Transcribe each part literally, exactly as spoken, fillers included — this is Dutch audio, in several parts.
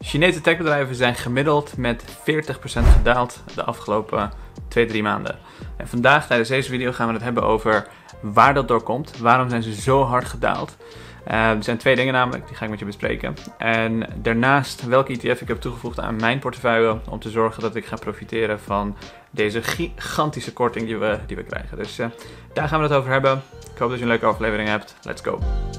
Chinese techbedrijven zijn gemiddeld met veertig procent gedaald de afgelopen twee drie maanden. En vandaag tijdens deze video gaan we het hebben over waar dat door komt. Waarom zijn ze zo hard gedaald? Uh, er zijn twee dingen namelijk, die ga ik met je bespreken. En daarnaast welke E T F ik heb toegevoegd aan mijn portefeuille om te zorgen dat ik ga profiteren van deze gigantische korting die we, die we krijgen. Dus uh, daar gaan we het over hebben. Ik hoop dat je een leuke aflevering hebt. Let's go!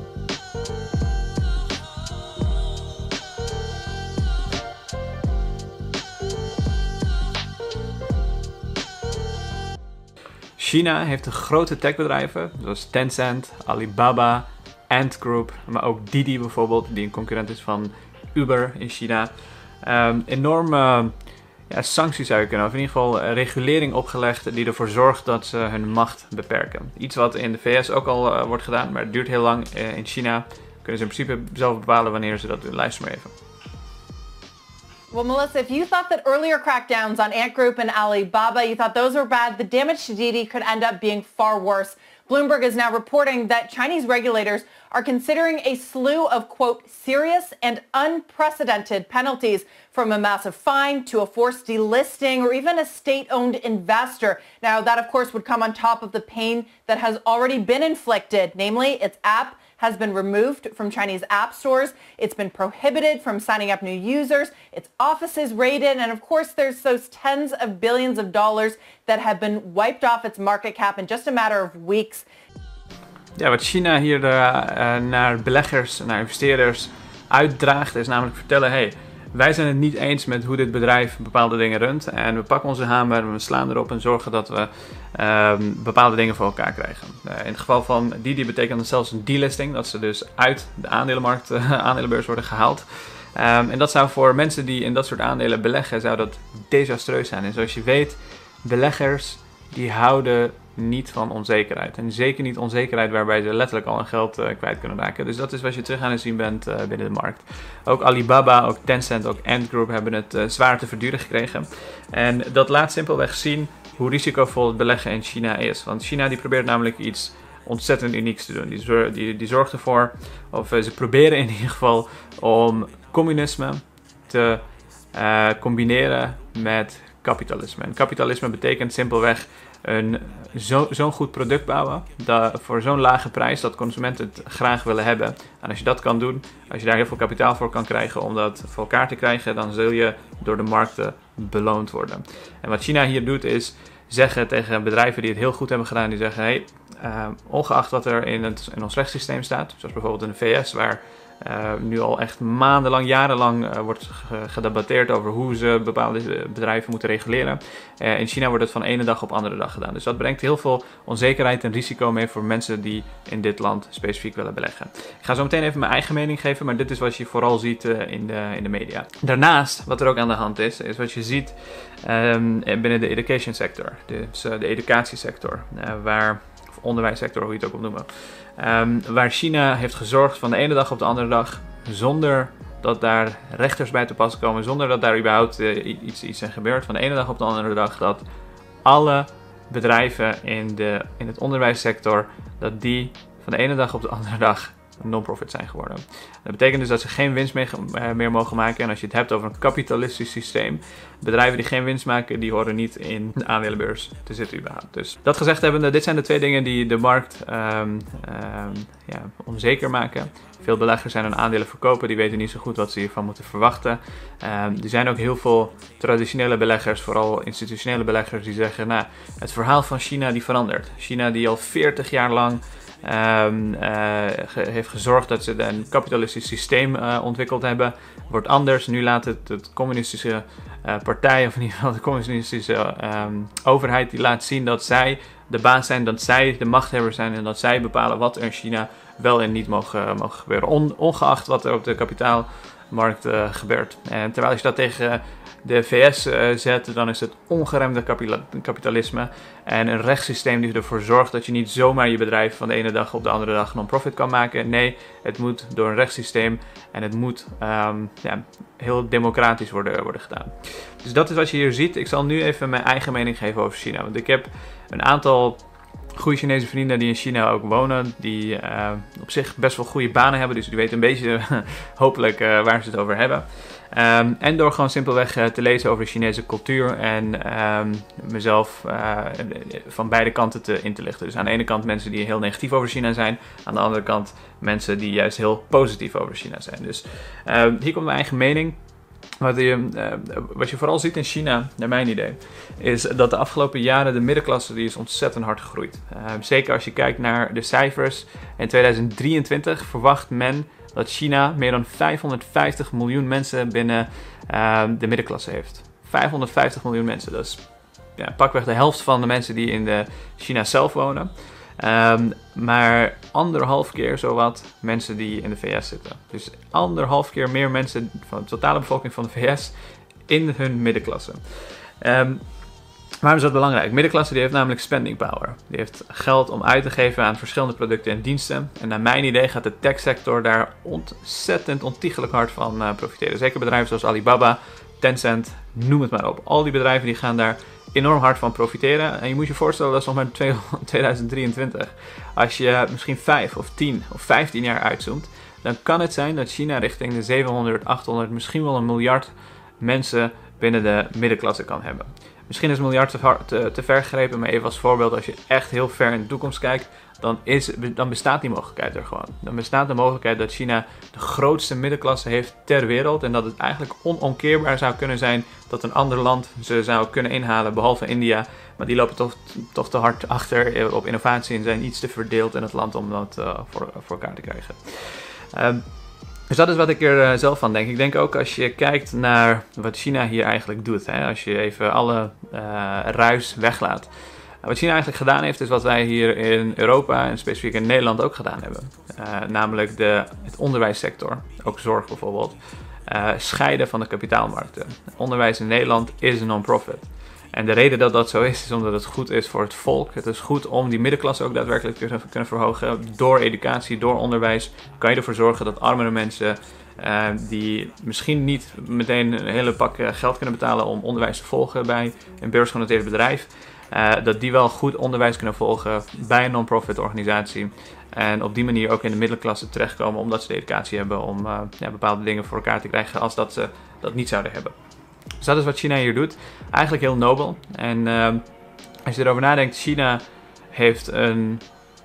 China heeft de grote techbedrijven, zoals Tencent, Alibaba, Ant Group, maar ook Didi bijvoorbeeld, die een concurrent is van Uber in China. Um, enorme ja, sancties zou je kunnen, of in ieder geval uh, regulering opgelegd die ervoor zorgt dat ze hun macht beperken. Iets wat in de V S ook al uh, wordt gedaan, maar het duurt heel lang. Uh, in China kunnen ze in principe zelf bepalen wanneer ze dat doen. Luister maar even. Well, Melissa, if you thought that earlier crackdowns on Ant Group and Alibaba, you thought those were bad, the damage to Didi could end up being far worse. Bloomberg is now reporting that Chinese regulators are considering a slew of, quote, serious and unprecedented penalties, from a massive fine to a forced delisting or even a state-owned investor. Now, that, of course, would come on top of the pain that has already been inflicted, namely its app has been removed from Chinese app stores. It's been prohibited from signing up new users. Its offices raided. And of course, there's those tens of billions of dollars that have been wiped off its market cap in just a matter of weeks. Ja, wat China hier uh, uh, naar beleggers, naar investeerders uitdraagt, is namelijk vertellen, hey, wij zijn het niet eens met hoe dit bedrijf bepaalde dingen runt. En we pakken onze hamer en we slaan erop en zorgen dat we uh, bepaalde dingen voor elkaar krijgen. Uh, in het geval van Didi betekent dat zelfs een delisting. Dat ze dus uit de aandelenmarkt, uh, aandelenbeurs worden gehaald. Um, en dat zou voor mensen die in dat soort aandelen beleggen, zou dat desastreus zijn. En zoals je weet, beleggers die houden niet van onzekerheid. En zeker niet onzekerheid waarbij ze letterlijk al hun geld uh, kwijt kunnen raken. Dus dat is wat je terug aan het zien bent uh, binnen de markt. Ook Alibaba, ook Tencent, ook Ant Group hebben het uh, zwaar te verduren gekregen. En dat laat simpelweg zien hoe risicovol het beleggen in China is. Want China die probeert namelijk iets ontzettend unieks te doen. Die, zor die, die zorgt ervoor, of uh, ze proberen in ieder geval om communisme te uh, combineren met kapitalisme. En kapitalisme betekent simpelweg een zo, zo'n goed product bouwen dat, voor zo'n lage prijs dat consumenten het graag willen hebben. En als je dat kan doen, als je daar heel veel kapitaal voor kan krijgen om dat voor elkaar te krijgen, dan zul je door de markten beloond worden. En wat China hier doet is zeggen tegen bedrijven die het heel goed hebben gedaan, die zeggen, hey, uh, ongeacht wat er in, het, in ons rechtssysteem staat, zoals bijvoorbeeld in de V S, waar Uh, nu al echt maandenlang, jarenlang uh, wordt gedebatteerd over hoe ze bepaalde bedrijven moeten reguleren. Uh, in China wordt het van ene dag op andere dag gedaan. Dus dat brengt heel veel onzekerheid en risico mee voor mensen die in dit land specifiek willen beleggen. Ik ga zo meteen even mijn eigen mening geven, maar dit is wat je vooral ziet uh, in, de, in de media. Daarnaast, wat er ook aan de hand is, is wat je ziet um, binnen de education sector, dus uh, de educatiesector, uh, waar... onderwijssector, hoe je het ook op noemen. Um, waar China heeft gezorgd van de ene dag op de andere dag, zonder dat daar rechters bij te pas komen, zonder dat daar überhaupt uh, iets, iets in gebeurt, van de ene dag op de andere dag, dat alle bedrijven in, de, in het onderwijssector, dat die van de ene dag op de andere dag non-profit zijn geworden. Dat betekent dus dat ze geen winst meer, uh, meer mogen maken. En als je het hebt over een kapitalistisch systeem, bedrijven die geen winst maken, die horen niet in de aandelenbeurs te zitten überhaupt. Dus dat gezegd hebbende, dit zijn de twee dingen die de markt um, um, ja, onzeker maken. Veel beleggers zijn hun aandelen verkopen, die weten niet zo goed wat ze hiervan moeten verwachten. Um, er zijn ook heel veel traditionele beleggers, vooral institutionele beleggers, die zeggen, nou, het verhaal van China die verandert. China die al veertig jaar lang Um, uh, ge heeft gezorgd dat ze een kapitalistisch systeem uh, ontwikkeld hebben, wordt anders. Nu laat het de communistische uh, partij, of in ieder geval de communistische um, overheid, die laat zien dat zij de baas zijn, dat zij de machthebbers zijn en dat zij bepalen wat er in China wel en niet mogen, mogen gebeuren. On, ongeacht wat er op de kapitaalmarkt uh, gebeurt. En terwijl als je dat tegen de V S uh, zet, dan is het ongeremde kapitalisme en een rechtssysteem die ervoor zorgt dat je niet zomaar je bedrijf van de ene dag op de andere dag non-profit kan maken. Nee, het moet door een rechtssysteem en het moet um, ja, heel democratisch worden, worden gedaan. Dus dat is wat je hier ziet. Ik zal nu even mijn eigen mening geven over China, want ik heb een aantal goede Chinese vrienden die in China ook wonen, die uh, op zich best wel goede banen hebben, dus die weten een beetje hopelijk uh, waar ze het over hebben. Um, en door gewoon simpelweg uh, te lezen over de Chinese cultuur en um, mezelf uh, van beide kanten te, in te lichten. Dus aan de ene kant mensen die heel negatief over China zijn, aan de andere kant mensen die juist heel positief over China zijn. Dus uh, hier komt mijn eigen mening. Wat je, uh, wat je vooral ziet in China, naar mijn idee, is dat de afgelopen jaren de middenklasse die is ontzettend hard gegroeid. Uh, zeker als je kijkt naar de cijfers. In tweeduizend drieëntwintig verwacht men dat China meer dan vijfhonderdvijftig miljoen mensen binnen uh, de middenklasse heeft. vijfhonderdvijftig miljoen mensen, dat is ja, pakweg de helft van de mensen die in de China zelf wonen. Um, maar anderhalf keer zowat mensen die in de V S zitten. Dus anderhalf keer meer mensen van de totale bevolking van de V S in hun middenklasse. Um, waarom is dat belangrijk? Middenklasse die heeft namelijk spending power. Die heeft geld om uit te geven aan verschillende producten en diensten. En naar mijn idee gaat de techsector daar ontzettend ontiegelijk hard van uh, profiteren. Zeker bedrijven zoals Alibaba, Tencent, noem het maar op. Al die bedrijven die gaan daar enorm hard van profiteren. En je moet je voorstellen, dat is nog maar tweeduizend drieëntwintig. Als je misschien vijf of tien of vijftien jaar uitzoomt, dan kan het zijn dat China richting de zevenhonderd, achthonderd, misschien wel een miljard mensen binnen de middenklasse kan hebben. Misschien is een miljard te, te, te ver gegrepen, maar even als voorbeeld, als je echt heel ver in de toekomst kijkt, dan, is, dan bestaat die mogelijkheid er gewoon. Dan bestaat de mogelijkheid dat China de grootste middenklasse heeft ter wereld en dat het eigenlijk onomkeerbaar zou kunnen zijn dat een ander land ze zou kunnen inhalen, behalve India. Maar die lopen toch, toch te hard achter op innovatie en zijn iets te verdeeld in het land om dat uh, voor, voor elkaar te krijgen. Um, Dus dat is wat ik er uh, zelf van denk. Ik denk ook als je kijkt naar wat China hier eigenlijk doet. Hè? Als je even alle uh, ruis weglaat. Wat China eigenlijk gedaan heeft, is wat wij hier in Europa en specifiek in Nederland ook gedaan hebben. Uh, namelijk de, het onderwijssector, ook zorg bijvoorbeeld, uh, scheiden van de kapitaalmarkten. Onderwijs in Nederland is een non-profit. En de reden dat dat zo is, is omdat het goed is voor het volk. Het is goed om die middenklasse ook daadwerkelijk te kunnen verhogen. Door educatie, door onderwijs kan je ervoor zorgen dat armere mensen, uh, die misschien niet meteen een hele pak geld kunnen betalen om onderwijs te volgen bij een beursgenoteerd bedrijf, uh, dat die wel goed onderwijs kunnen volgen bij een non-profit organisatie. En op die manier ook in de middenklasse terechtkomen omdat ze de educatie hebben om uh, ja, bepaalde dingen voor elkaar te krijgen als dat ze dat niet zouden hebben. Dus dat is wat China hier doet. Eigenlijk heel nobel. En uh, als je erover nadenkt, China heeft een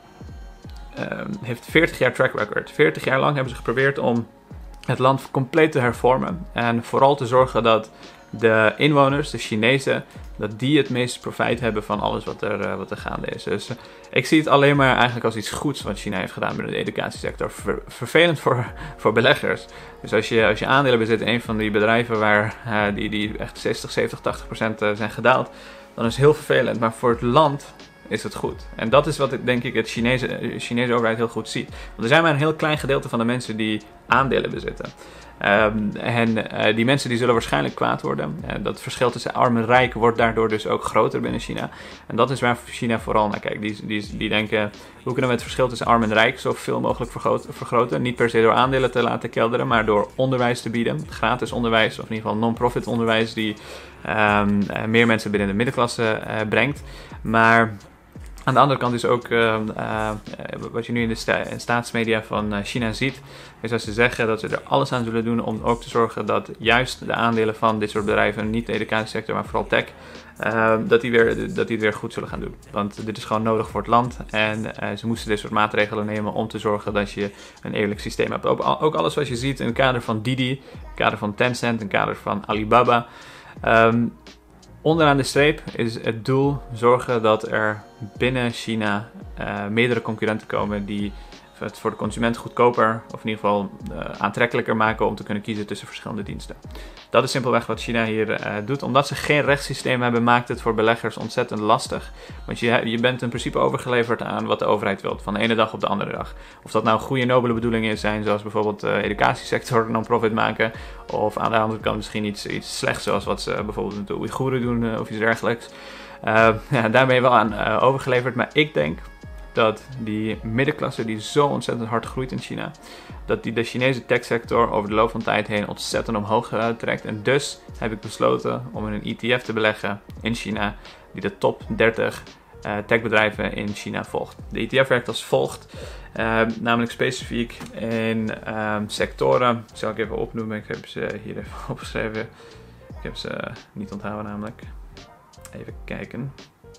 uh, heeft veertig jaar track record. veertig jaar lang hebben ze geprobeerd om het land compleet te hervormen. En vooral te zorgen dat de inwoners, de Chinezen, dat die het meeste profijt hebben van alles wat er, uh, wat er gaande is. Dus uh, ik zie het alleen maar eigenlijk als iets goeds wat China heeft gedaan binnen de educatiesector. Ver, vervelend voor, voor beleggers. Dus als je, als je aandelen bezit in een van die bedrijven waar uh, die, die echt zestig, zeventig, tachtig procent zijn gedaald, dan is het heel vervelend. Maar voor het land is het goed. En dat is wat ik, denk ik het Chinese, de Chinese overheid heel goed ziet. Want er zijn maar een heel klein gedeelte van de mensen die aandelen bezitten. Um, en uh, die mensen die zullen waarschijnlijk kwaad worden. Uh, dat verschil tussen arm en rijk wordt daardoor dus ook groter binnen China. En dat is waar China vooral naar kijkt. Die, die, die denken, hoe kunnen we het verschil tussen arm en rijk zoveel mogelijk vergroten? Niet per se door aandelen te laten kelderen, maar door onderwijs te bieden. Gratis onderwijs, of in ieder geval non-profit onderwijs, die um, uh, meer mensen binnen de middenklasse uh, brengt. Maar aan de andere kant is ook uh, uh, wat je nu in de sta staatsmedia van uh, China ziet, is dat ze zeggen dat ze er alles aan zullen doen om ook te zorgen dat juist de aandelen van dit soort bedrijven, niet de educatiesector, maar vooral tech, uh, dat, die weer, dat die het weer goed zullen gaan doen. Want dit is gewoon nodig voor het land en uh, ze moesten dit soort maatregelen nemen om te zorgen dat je een eerlijk systeem hebt. Ook, ook alles wat je ziet in het kader van Didi, in het kader van Tencent, in het kader van Alibaba. Um, Onderaan de streep is het doel zorgen dat er binnen China uh, meerdere concurrenten komen die het voor de consument goedkoper of in ieder geval uh, aantrekkelijker maken om te kunnen kiezen tussen verschillende diensten. Dat is simpelweg wat China hier uh, doet. Omdat ze geen rechtssysteem hebben, maakt het voor beleggers ontzettend lastig. Want je, je bent in principe overgeleverd aan wat de overheid wil, van de ene dag op de andere dag. Of dat nou goede nobele bedoelingen zijn, zoals bijvoorbeeld de uh, educatiesector non-profit maken, of aan de andere kant misschien iets, iets slechts, zoals wat ze bijvoorbeeld met de Oeigoeren doen uh, of iets dergelijks. Uh, ja, daar ben je wel aan uh, overgeleverd, maar ik denk dat die middenklasse die zo ontzettend hard groeit in China, dat die de Chinese techsector over de loop van tijd heen ontzettend omhoog uh, trekt. En dus heb ik besloten om in een E T F te beleggen in China, die de top dertig uh, techbedrijven in China volgt. De E T F werkt als volgt, uh, namelijk specifiek in um, sectoren. Zal ik even opnoemen, ik heb ze hier even opgeschreven. Ik heb ze uh, niet onthouden namelijk. Even kijken.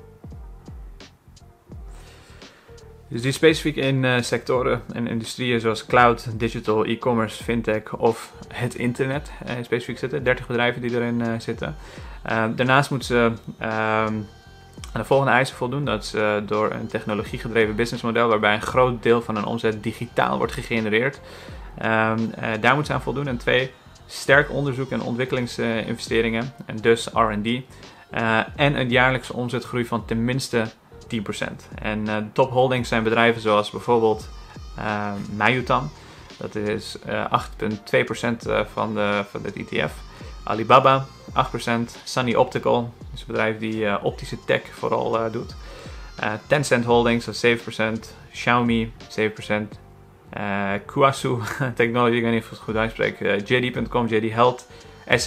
Dus die specifiek in uh, sectoren en industrieën zoals cloud, digital, e-commerce, fintech of het internet uh, specifiek zitten. dertig bedrijven die erin uh, zitten. Uh, daarnaast moeten ze uh, aan de volgende eisen voldoen. Dat is uh, door een technologiegedreven businessmodel waarbij een groot deel van hun omzet digitaal wordt gegenereerd. Um, uh, daar moeten ze aan voldoen. En twee, sterk onderzoek en ontwikkelingsinvesteringen uh, en dus R en D. Uh, en een jaarlijkse omzetgroei van tenminste tien procent. En uh, top holdings zijn bedrijven zoals bijvoorbeeld uh, Mayotam. Dat is uh, acht komma twee procent van de, van de E T F. Alibaba, acht procent. Sunny Optical, dat is een bedrijf die uh, optische tech vooral uh, doet. Uh, Tencent Holdings, dat is zeven procent. Xiaomi, zeven procent. Uh, Kuasu Technology, ik weet niet of ik het goed uitspreek. Uh, J D punt com, J D Health. S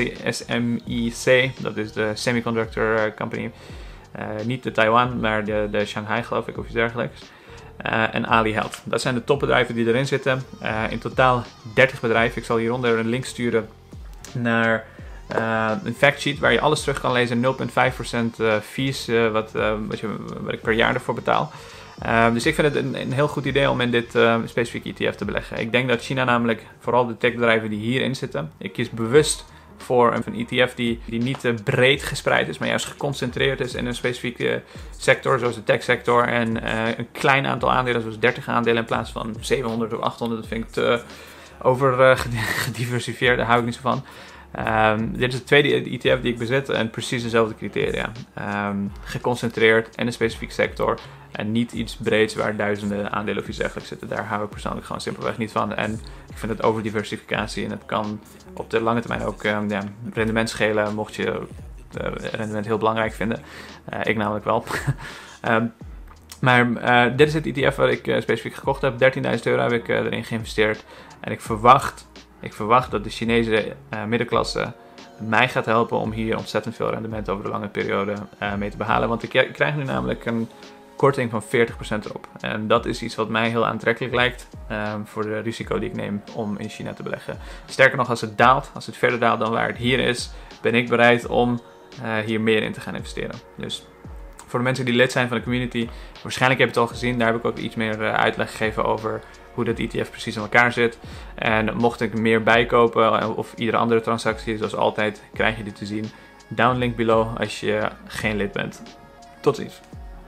M I C, dat is de Semiconductor uh, Company. Uh, niet de Taiwan, maar de, de Shanghai geloof ik of iets dergelijks. Uh, en Ali Health. Dat zijn de topbedrijven die erin zitten. Uh, in totaal dertig bedrijven. Ik zal hieronder een link sturen naar uh, een factsheet waar je alles terug kan lezen. nul komma vijf procent uh, fees uh, wat, uh, wat, je, wat ik per jaar ervoor betaal. Uh, dus ik vind het een, een heel goed idee om in dit uh, specifieke E T F te beleggen. Ik denk dat China namelijk, vooral de techbedrijven die hierin zitten, ik kies bewust voor een E T F die, die niet uh, breed gespreid is, maar juist geconcentreerd is in een specifieke sector, zoals de techsector. En uh, een klein aantal aandelen, zoals dertig aandelen in plaats van zevenhonderd of achthonderd. Dat vind ik te over uh, gediversifieerd, daar hou ik niet zo van. Um, dit is de tweede E T F die ik bezit en precies dezelfde criteria. Um, geconcentreerd in een specifieke sector en niet iets breeds waar duizenden aandelen of iets dergelijks zitten. Daar hou ik persoonlijk gewoon simpelweg niet van. En ik vind het overdiversificatie en het kan op de lange termijn ook um, ja, rendement schelen, mocht je uh, rendement heel belangrijk vinden. Uh, ik namelijk wel. um, maar uh, dit is het E T F waar ik uh, specifiek gekocht heb. dertienduizend euro heb ik uh, erin geïnvesteerd. En ik verwacht... Ik verwacht dat de Chinese uh, middenklasse mij gaat helpen om hier ontzettend veel rendement over de lange periode uh, mee te behalen. Want ik, ik krijg nu namelijk een korting van veertig procent erop. En dat is iets wat mij heel aantrekkelijk lijkt uh, voor de risico die ik neem om in China te beleggen. Sterker nog, als het daalt, als het verder daalt dan waar het hier is, ben ik bereid om uh, hier meer in te gaan investeren. Dus voor de mensen die lid zijn van de community, waarschijnlijk heb je het al gezien, daar heb ik ook iets meer uh, uitleg gegeven over hoe dat E T F precies in elkaar zit. En mocht ik meer bijkopen of iedere andere transactie, zoals altijd, krijg je die te zien. Down link below als je geen lid bent. Tot ziens.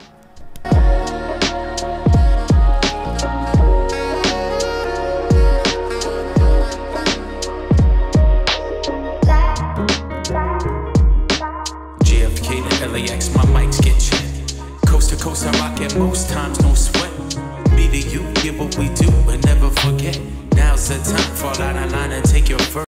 J F K to L A X, my mics get checked. Coast to coast, I rock it most times, no sweat. Be the you, get what we do, and never forget. Now's the time, fall out of line and take your first.